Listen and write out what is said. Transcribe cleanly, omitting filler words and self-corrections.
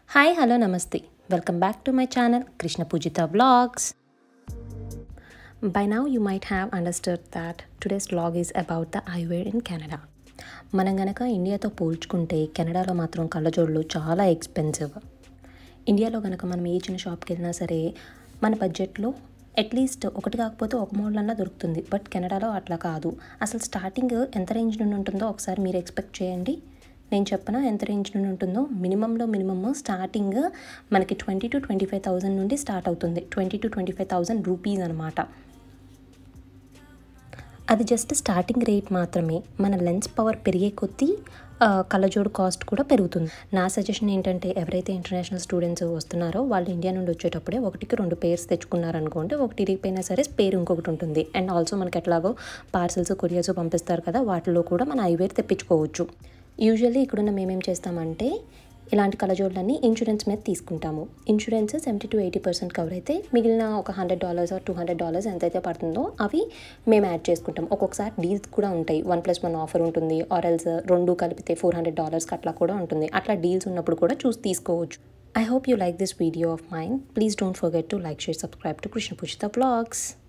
Hi, hello, namaste. Welcome back to my channel, Krishna Poojitha vlogs. By now, you might have understood that today's vlog is about the eyewear in Canada. మనం గనక ఇండియాతో పోల్చుకుంటే కెనడాలో మాత్రం కళ్ళజోళ్ళు చాలా expensive. ఇండియాలో గనక మనం ఏ చిన్న షాప్కి వెళ్ళినా సరే మన బడ్జెట్లో అట్లీస్ట్ ఒకటి కాకపోతే ఒక మోడల్ అన్నా దొరుకుతుంది. బట్ కెనడాలో అట్లా కాదు. అసలు స్టార్టింగ్ ఎంత రేంజ్ నుండి ఉంటుందో ఒకసారి మీరు ఎక్స్పెక్ట్ చేయండి. నేను చెప్పనా ఎంత రేంజ్ నుండి ఉంటుందో. మినిమమ్ స్టార్టింగ్ మనకి 20,000 to 25,000 నుండి స్టార్ట్ అవుతుంది. 20,000 to 25,000 రూపీస్ అనమాట. అది జస్ట్ స్టార్టింగ్ రేట్ మాత్రమే. మన లెన్స్ పవర్ పెరిగే కొద్దీ కళ్ళజోడు కాస్ట్ కూడా పెరుగుతుంది. నా సజెషన్ ఏంటంటే ఎవరైతే ఇంటర్నేషనల్ స్టూడెంట్స్ వస్తున్నారో వాళ్ళు ఇండియా నుండి వచ్చేటప్పుడే 1-2 పేర్స్ తెచ్చుకున్నారనుకోండి, ఒకటి ఇరిగిపోయినా సరే స్పేర్ ఇంకొకటి ఉంటుంది. అండ్ ఆల్సో మనకి ఎట్లాగో పార్సల్స్ కొరియర్స్ పంపిస్తారు కదా, వాటిలో కూడా మన ఐవేర్ తెప్పించుకోవచ్చు. యూజువల్లీ ఇక్కడున్న మేమేం చేస్తామంటే ఇలాంటి కళ్ళజోళ్ళన్నీ ఇన్సూరెన్స్ మీద తీసుకుంటాము. ఇన్సూరెన్స్ 70 to 80% కవర్ అయితే మిగిలిన ఒక $100 or $200 ఎంతైతే పడుతుందో అవి మేము యాడ్ చేసుకుంటాం. ఒక్కొక్కసారి డీల్స్ కూడా ఉంటాయి. 1+1 ఆఫర్ ఉంటుంది, ఆర్ ఎల్స్ 2 కలిపితే $400 అట్లా కూడా ఉంటుంది. అట్లా డీల్స్ ఉన్నప్పుడు కూడా చూసి తీసుకోవచ్చు. I hope you like this video of mine. Please don't forget to like, share, subscribe to Krishna Poojitha vlogs.